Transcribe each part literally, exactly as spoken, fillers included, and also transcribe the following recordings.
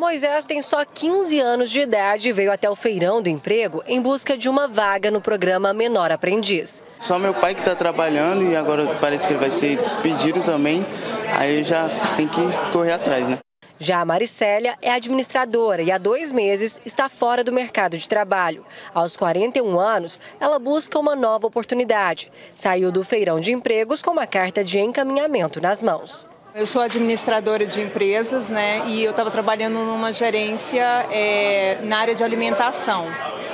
Moisés tem só quinze anos de idade e veio até o Feirão do Emprego em busca de uma vaga no programa Menor Aprendiz. Só meu pai que está trabalhando e agora parece que ele vai ser despedido também, aí já tem que correr atrás, né? Já a Maricélia é administradora e há dois meses está fora do mercado de trabalho. Aos quarenta e um anos, ela busca uma nova oportunidade. Saiu do Feirão de Empregos com uma carta de encaminhamento nas mãos. Eu sou administradora de empresas, né, e eu estava trabalhando numa gerência é, na área de alimentação.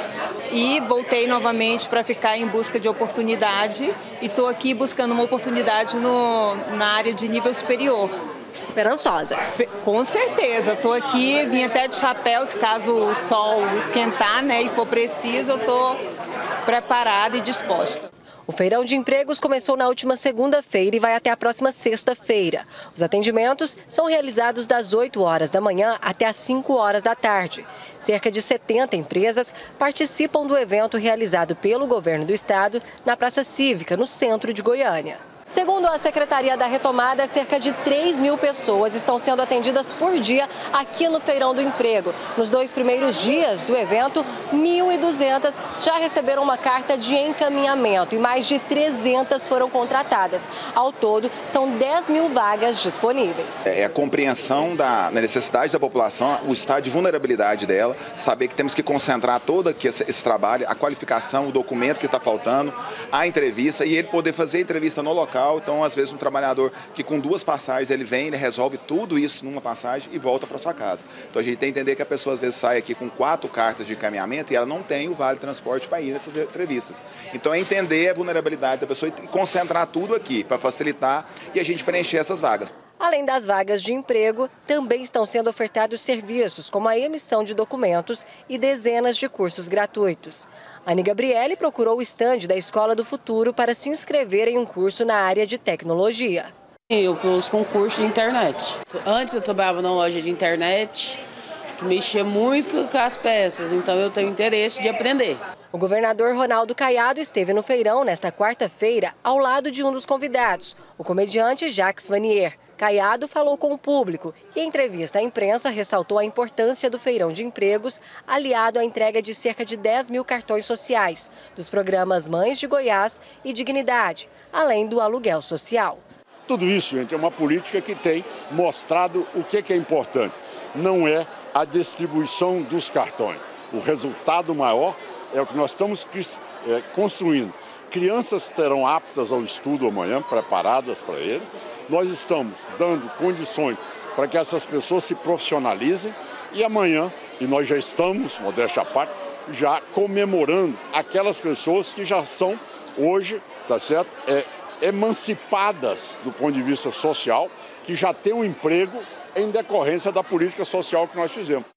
E voltei novamente para ficar em busca de oportunidade e estou aqui buscando uma oportunidade no, na área de nível superior. Esperançosa. Com certeza, estou aqui, vim até de chapéu, se caso o sol esquentar, né, e for preciso, eu estou preparada e disposta. O Feirão de Empregos começou na última segunda-feira e vai até a próxima sexta-feira. Os atendimentos são realizados das oito horas da manhã até as cinco horas da tarde. Cerca de setenta empresas participam do evento realizado pelo governo do estado na Praça Cívica, no centro de Goiânia. Segundo a Secretaria da Retomada, cerca de três mil pessoas estão sendo atendidas por dia aqui no Feirão do Emprego. Nos dois primeiros dias do evento, mil e duzentas já receberam uma carta de encaminhamento e mais de trezentas foram contratadas. Ao todo, são dez mil vagas disponíveis. É a compreensão da necessidade da população, o estado de vulnerabilidade dela, saber que temos que concentrar todo aqui esse, esse trabalho, a qualificação, o documento que está faltando, a entrevista e ele poder fazer a entrevista no local. Então, às vezes, um trabalhador que com duas passagens ele vem, ele resolve tudo isso numa passagem e volta para sua casa. Então, a gente tem que entender que a pessoa, às vezes, sai aqui com quatro cartas de encaminhamento e ela não tem o vale transporte para ir nessas entrevistas. Então, é entender a vulnerabilidade da pessoa e concentrar tudo aqui para facilitar e a gente preencher essas vagas. Além das vagas de emprego, também estão sendo ofertados serviços como a emissão de documentos e dezenas de cursos gratuitos. Anne Gabriele procurou o estande da Escola do Futuro para se inscrever em um curso na área de tecnologia. Eu pus concurso de internet. Antes eu trabalhava numa loja de internet que mexia muito com as peças, então eu tenho interesse de aprender. O governador Ronaldo Caiado esteve no feirão nesta quarta-feira ao lado de um dos convidados, o comediante Jacques Vanier. Caiado falou com o público e, em entrevista à imprensa, ressaltou a importância do Feirão de Empregos, aliado à entrega de cerca de dez mil cartões sociais, dos programas Mães de Goiás e Dignidade, além do aluguel social. Tudo isso, gente, é uma política que tem mostrado o que é importante. Não é a distribuição dos cartões. O resultado maior é o que nós estamos construindo. Crianças terão aptas ao estudo amanhã, preparadas para ele. Nós estamos dando condições para que essas pessoas se profissionalizem e amanhã, e nós já estamos, modéstia à parte, já comemorando aquelas pessoas que já são hoje, tá certo, é, emancipadas do ponto de vista social, que já têm um emprego em decorrência da política social que nós fizemos.